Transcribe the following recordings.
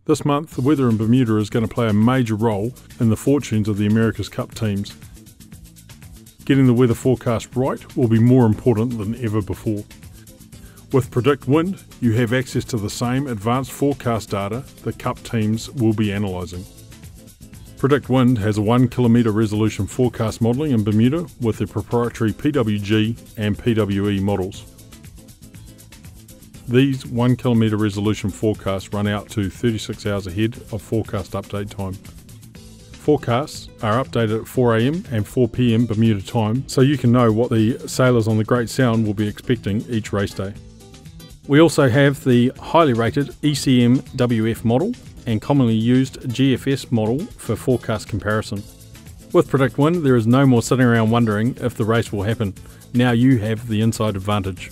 This month, the weather in Bermuda is going to play a major role in the fortunes of the America's Cup teams. Getting the weather forecast right will be more important than ever before. With PredictWind, you have access to the same advanced forecast data the Cup teams will be analysing. PredictWind has a 1 kilometre resolution forecast modelling in Bermuda with their proprietary PWG and PWE models. These 1 kilometre resolution forecasts run out to 36 hours ahead of forecast update time. Forecasts are updated at 4 AM and 4 PM Bermuda time, so you can know what the sailors on the Great Sound will be expecting each race day. We also have the highly rated ECMWF model and commonly used GFS model for forecast comparison. With PredictWind, there is no more sitting around wondering if the race will happen. Now you have the inside advantage.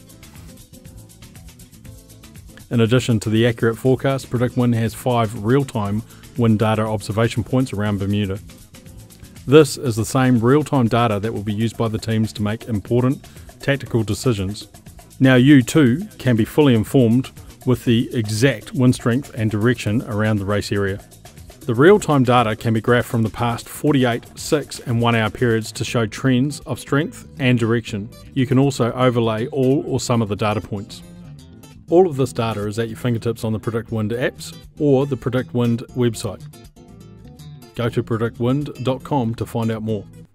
In addition to the accurate forecast, PredictWind has 5 real-time wind data observation points around Bermuda. This is the same real-time data that will be used by the teams to make important tactical decisions. Now you too can be fully informed with the exact wind strength and direction around the race area. The real-time data can be graphed from the past 48, 6 and 1 hour periods to show trends of strength and direction. You can also overlay all or some of the data points. All of this data is at your fingertips on the PredictWind apps or the PredictWind website. Go to predictwind.com to find out more.